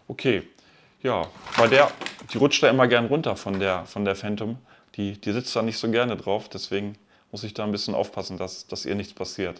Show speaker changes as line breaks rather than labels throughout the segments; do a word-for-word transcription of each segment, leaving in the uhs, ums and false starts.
Okay, ja, bei der, die rutscht da immer gern runter von der, von der Phantom. Die, die sitzt da nicht so gerne drauf, deswegen muss ich da ein bisschen aufpassen, dass, dass ihr nichts passiert.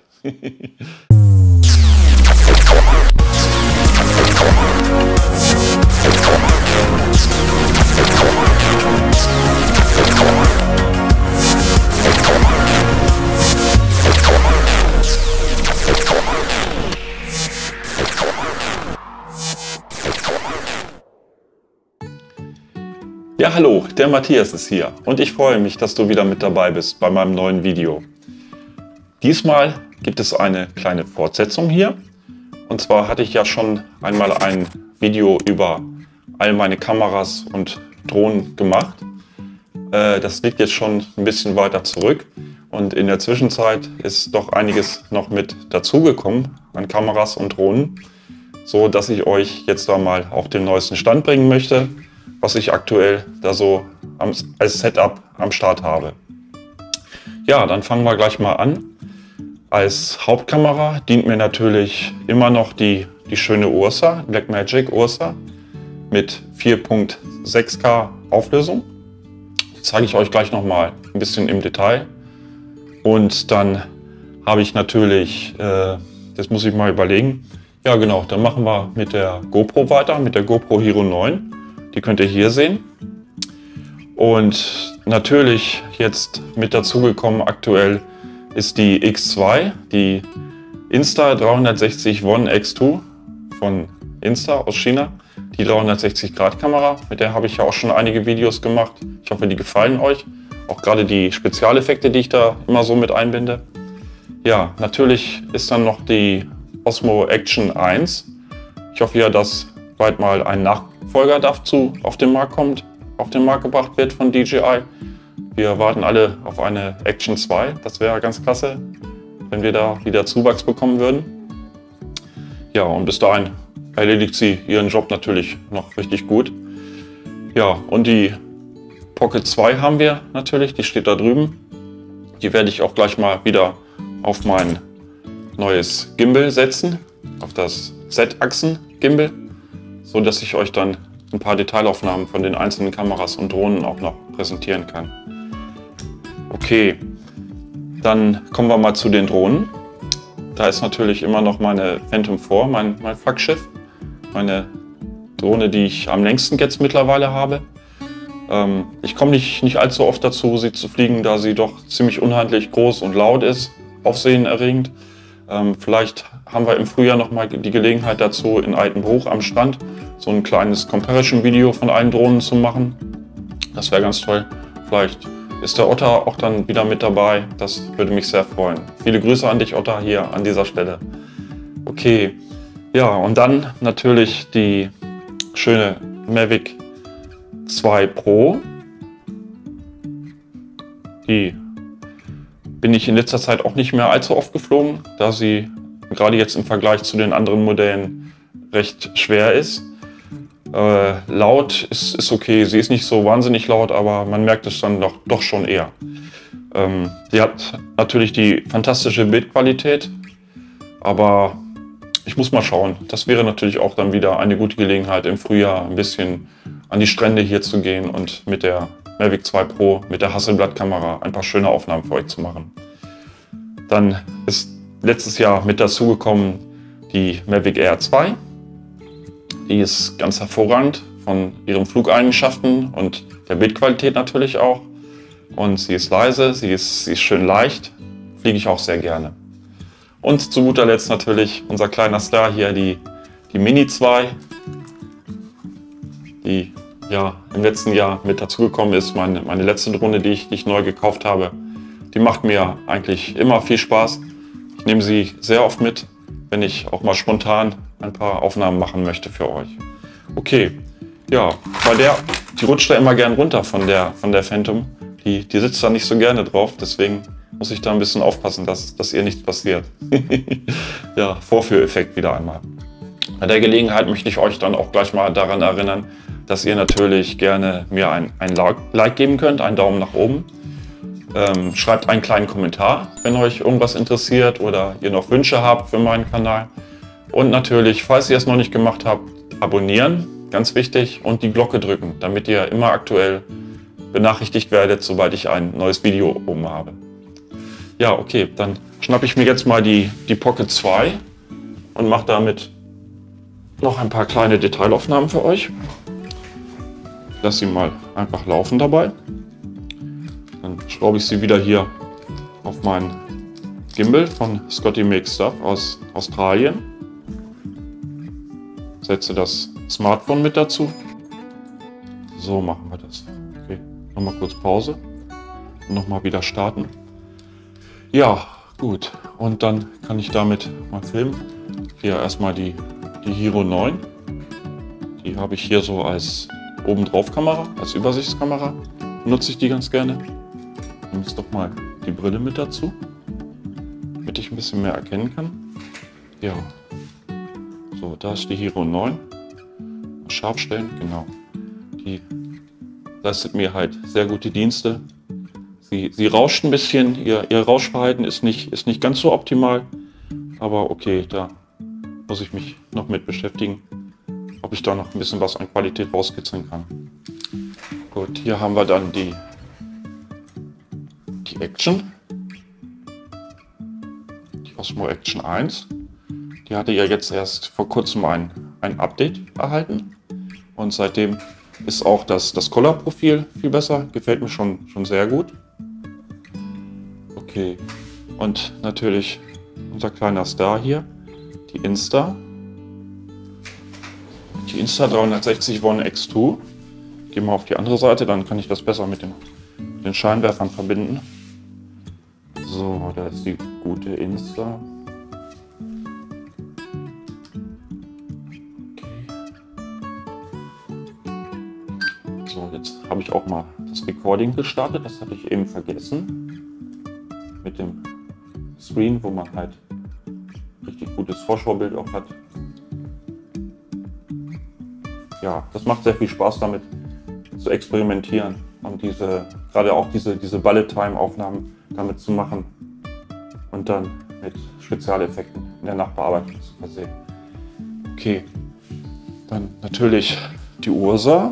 Ja, hallo, der Matthias ist hier und ich freue mich, dass du wieder mit dabei bist bei meinem neuen Video. Diesmal gibt es eine kleine Fortsetzung hier. Und zwar hatte ich ja schon einmal ein Video über all meine Kameras und Drohnen gemacht. Äh, das liegt jetzt schon ein bisschen weiter zurück und in der Zwischenzeit ist doch einiges noch mit dazugekommen an Kameras und Drohnen, so dass ich euch jetzt da mal auf den neuesten Stand bringen möchte, was ich aktuell da so als Setup am Start habe. Ja, dann fangen wir gleich mal an. Als Hauptkamera dient mir natürlich immer noch die, die schöne Ursa, Blackmagic Ursa mit vier Komma sechs K Auflösung. Das zeige ich euch gleich noch mal ein bisschen im Detail. Und dann habe ich natürlich, äh, das muss ich mal überlegen, ja genau, dann machen wir mit der GoPro weiter, mit der GoPro Hero neun. Die könnt ihr hier sehen. Und natürlich jetzt mit dazugekommen aktuell ist die X zwei, die Insta dreihundertsechzig One X zwei von Insta aus China. Die dreihundertsechzig Grad Kamera, mit der habe ich ja auch schon einige Videos gemacht. Ich hoffe, die gefallen euch. Auch gerade die Spezialeffekte, die ich da immer so mit einbinde. Ja, natürlich ist dann noch die Osmo Action eins. Ich hoffe ja, dass bald mal ein Nachfolger dazu auf den Markt kommt, auf den Markt gebracht wird von D J I. Wir warten alle auf eine Action zwei. Das wäre ganz klasse, wenn wir da wieder Zuwachs bekommen würden. Ja, und bis dahin erledigt sie ihren Job natürlich noch richtig gut. Ja, und die Pocket zwei haben wir natürlich, die steht da drüben. Die werde ich auch gleich mal wieder auf mein neues Gimbal setzen, auf das Z-Achsen-Gimbal, so dass ich euch dann ein paar Detailaufnahmen von den einzelnen Kameras und Drohnen auch noch präsentieren kann. Okay, dann kommen wir mal zu den Drohnen. Da ist natürlich immer noch meine Phantom vier, mein, mein Flaggschiff, meine Drohne, die ich am längsten jetzt mittlerweile habe. Ähm, ich komme nicht, nicht allzu oft dazu, sie zu fliegen, da sie doch ziemlich unhandlich groß und laut ist, aufsehenerregend. Ähm, vielleicht haben wir im Frühjahr noch mal die Gelegenheit dazu, in Altenbruch am Strand so ein kleines Comparison-Video von allen Drohnen zu machen. Das wäre ganz toll. Vielleicht ist der Otter auch dann wieder mit dabei. Das würde mich sehr freuen. Viele Grüße an dich, Otter, hier an dieser Stelle. Okay, ja, und dann natürlich die schöne Mavic zwei Pro. Die bin ich in letzter Zeit auch nicht mehr allzu oft geflogen, da sie gerade jetzt im Vergleich zu den anderen Modellen recht schwer ist. Äh, laut ist, ist okay, sie ist nicht so wahnsinnig laut, aber man merkt es dann doch, doch schon eher. Ähm, sie hat natürlich die fantastische Bildqualität, aber ich muss mal schauen. Das wäre natürlich auch dann wieder eine gute Gelegenheit, im Frühjahr ein bisschen an die Strände hier zu gehen und mit der Mavic zwei Pro, mit der Hasselblad-Kamera ein paar schöne Aufnahmen für euch zu machen. Dann ist letztes Jahr mit dazugekommen die Mavic Air zwei. Die ist ganz hervorragend von ihren Flugeigenschaften und der Bildqualität natürlich auch. Und sie ist leise, sie ist, sie ist schön leicht, fliege ich auch sehr gerne. Und zu guter Letzt natürlich unser kleiner Star hier, die, die Mini zwei, die ja im letzten Jahr mit dazugekommen ist, meine, meine letzte Drohne, die ich, die ich neu gekauft habe. Die macht mir eigentlich immer viel Spaß. Ich nehme sie sehr oft mit, wenn ich auch mal spontan ein paar Aufnahmen machen möchte für euch. Okay, ja, bei der, die rutscht da immer gern runter von der, von der Phantom. Die, die sitzt da nicht so gerne drauf, deswegen muss ich da ein bisschen aufpassen, dass, dass ihr nichts passiert. Ja, Vorführeffekt wieder einmal. Bei der Gelegenheit möchte ich euch dann auch gleich mal daran erinnern, dass ihr natürlich gerne mir ein, ein Like geben könnt, einen Daumen nach oben. Ähm, schreibt einen kleinen Kommentar, wenn euch irgendwas interessiert oder ihr noch Wünsche habt für meinen Kanal. Und natürlich, falls ihr es noch nicht gemacht habt, abonnieren ganz wichtig, und die Glocke drücken, damit ihr immer aktuell benachrichtigt werdet, sobald ich ein neues Video oben habe. Ja, okay, dann schnappe ich mir jetzt mal die, die Pocket zwei und mache damit noch ein paar kleine Detailaufnahmen für euch. Lass sie mal einfach laufen dabei. Dann schraube ich sie wieder hier auf meinen Gimbal von Scotty Makes Stuff aus Australien. Setze das Smartphone mit dazu. So machen wir das. Okay, nochmal kurz Pause und nochmal wieder starten. Ja, gut. Und dann kann ich damit mal filmen. Hier erstmal die, die Hero neun. Die habe ich hier so als obendrauf Kamera, als Übersichtskamera. Nutze ich die ganz gerne. Nehme jetzt doch mal die Brille mit dazu, damit ich ein bisschen mehr erkennen kann. Ja. So, da ist die Hero neun. Scharf stellen, genau. Die leistet mir halt sehr gute Dienste. Sie, sie rauscht ein bisschen, ihr, ihr Rauschverhalten ist nicht, ist nicht ganz so optimal, aber okay, da muss ich mich noch mit beschäftigen, ob ich da noch ein bisschen was an Qualität rauskitzeln kann. Gut, hier haben wir dann die, die Action, die Osmo Action eins. Die hatte ja jetzt erst vor kurzem ein, ein Update erhalten und seitdem ist auch das, das Color-Profil viel besser, gefällt mir schon, schon sehr gut. Okay, und natürlich unser kleiner Star hier, die Insta. Die Insta dreihundertsechzig One X zwei. Gehen wir auf die andere Seite, dann kann ich das besser mit den, mit den Scheinwerfern verbinden. So, da ist die gute Insta. So, jetzt habe ich auch mal das Recording gestartet, das hatte ich eben vergessen. Mit dem Screen, wo man halt richtig gutes Vorschaubild auch hat. Ja, das macht sehr viel Spaß damit zu experimentieren und diese, gerade auch diese, diese Bullet-Time-Aufnahmen damit zu machen und dann mit Spezialeffekten in der Nachbearbeitung zu versehen. Okay, dann natürlich die Ursa.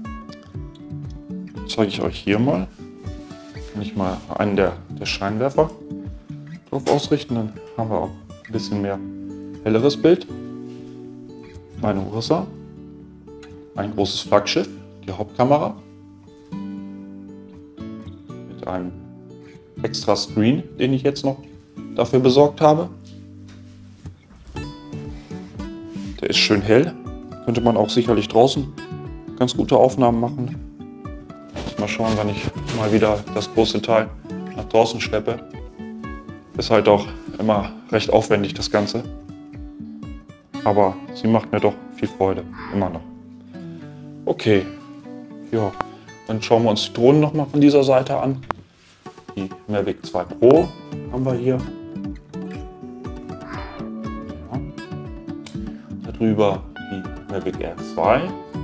Zeige ich euch hier mal. Kann ich mal einen der, der Scheinwerfer drauf ausrichten, dann haben wir auch ein bisschen mehr helleres Bild. Meine Ursa. Ein großes Flaggschiff, die Hauptkamera. Mit einem extra Screen, den ich jetzt noch dafür besorgt habe. Der ist schön hell. Könnte man auch sicherlich draußen ganz gute Aufnahmen machen. Mal schauen, wenn ich mal wieder das große Teil nach draußen schleppe. Ist halt auch immer recht aufwendig, das Ganze. Aber sie macht mir doch viel Freude, immer noch. Okay, ja, dann schauen wir uns die Drohnen noch mal von dieser Seite an. Die Mavic zwei Pro haben wir hier. Ja. Darüber die Mavic Air zwei.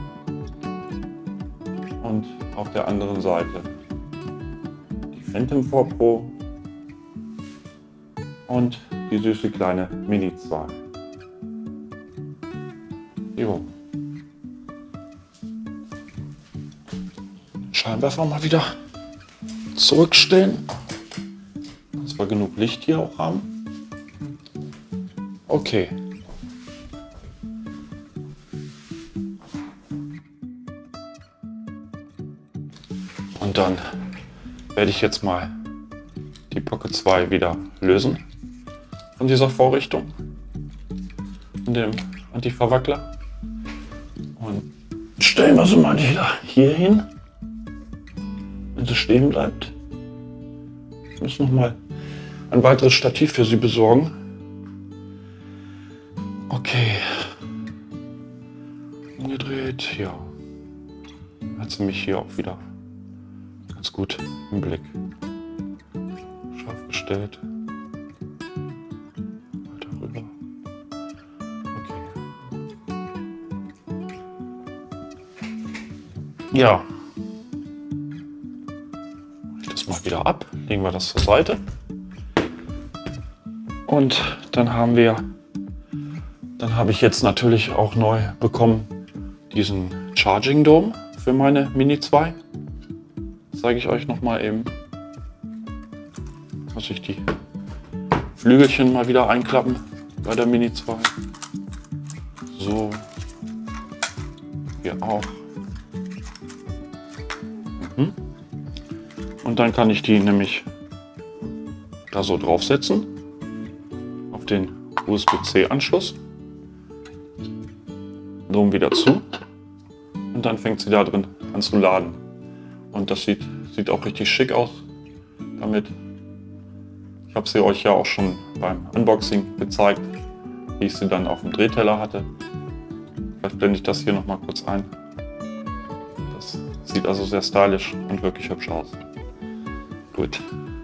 Und auf der anderen Seite die Phantom vier Pro und die süße kleine Mini zwei. Jo. Scheinwerfer mal wieder zurückstellen, dass wir genug Licht hier auch haben. Okay. Und dann werde ich jetzt mal die Pocket zwei wieder lösen von dieser Vorrichtung und dem Anti-Verwackler. Und stellen wir sie mal wieder hier hin, wenn sie stehen bleibt. Ich muss noch mal ein weiteres Stativ für sie besorgen. Okay. Umgedreht, ja. Hat sie mich hier auch wieder ganz gut im Blick. Scharf gestellt. Weiter rüber. Okay. Ja. Ich das mal wieder ab. Legen wir das zur Seite. Und dann haben wir, dann habe ich jetzt natürlich auch neu bekommen diesen Charging Dome für meine Mini zwei. Das zeige ich euch noch mal eben. Muss ich die Flügelchen mal wieder einklappen bei der Mini zwei. So. Hier auch. Mhm. Und dann kann ich die nämlich da so draufsetzen auf den U S B C Anschluss. Dom wieder zu und dann fängt sie da drin an zu laden. Und das sieht, sieht auch richtig schick aus damit. Ich habe sie euch ja auch schon beim Unboxing gezeigt, wie ich sie dann auf dem Drehteller hatte. Vielleicht blende ich das hier noch mal kurz ein. Das sieht also sehr stylisch und wirklich hübsch aus. Gut.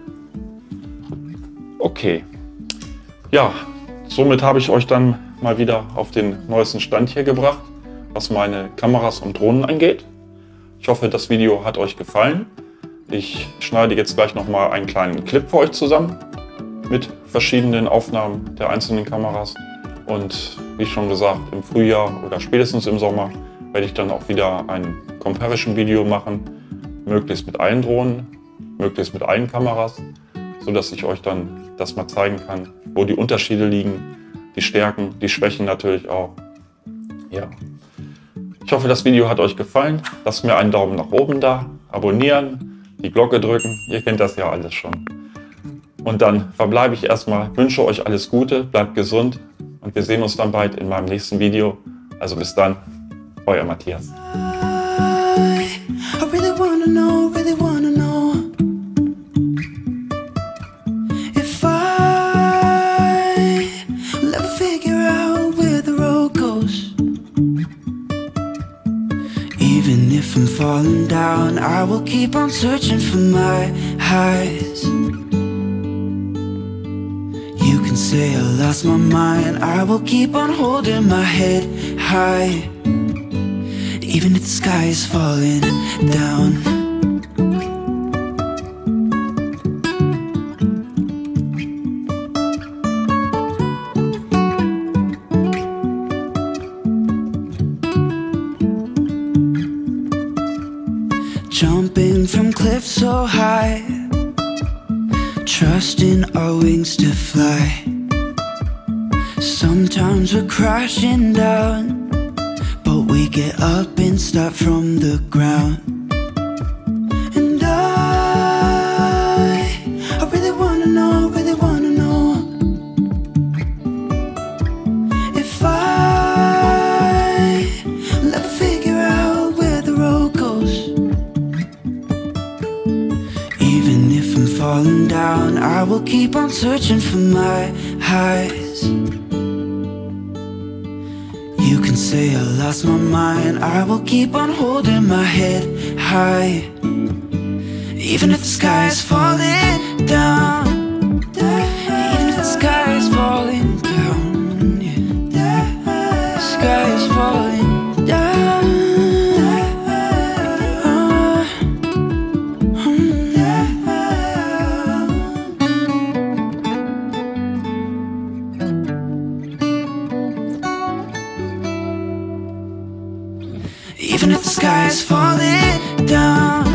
Okay. Ja, somit habe ich euch dann mal wieder auf den neuesten Stand hier gebracht, was meine Kameras und Drohnen angeht. Ich hoffe, das Video hat euch gefallen. Ich schneide jetzt gleich noch mal einen kleinen Clip für euch zusammen mit verschiedenen Aufnahmen der einzelnen Kameras. Und wie schon gesagt, im Frühjahr oder spätestens im Sommer werde ich dann auch wieder ein Comparison-Video machen, möglichst mit allen Drohnen, möglichst mit allen Kameras, sodass ich euch dann das mal zeigen kann, wo die Unterschiede liegen, die Stärken, die Schwächen natürlich auch. Ja. Ich hoffe, das Video hat euch gefallen. Lasst mir einen Daumen nach oben da, abonnieren, die Glocke drücken. Ihr kennt das ja alles schon. Und dann verbleibe ich erstmal, wünsche euch alles Gute, bleibt gesund und wir sehen uns dann bald in meinem nächsten Video. Also bis dann, euer Matthias.
I really wanna know, really wanna know if I will ever figure out where the road goes. Even if I'm falling down, I will keep on searching for my highs. You can say I lost my mind, I will keep on holding my head high. Even if the sky is falling down. Jumping from cliffs so high, trusting our wings to fly. Sometimes we're crashing down, but we get up and start from the ground. And I, I really wanna know, really wanna know if I will ever figure out where the road goes. Even if I'm falling down, I will keep on searching for my highs. You can say I lost my mind, I will keep on holding my head high. Even if the sky is falling down, even if the sky is falling down, yeah. The sky is falling down. Even if the sky is falling down.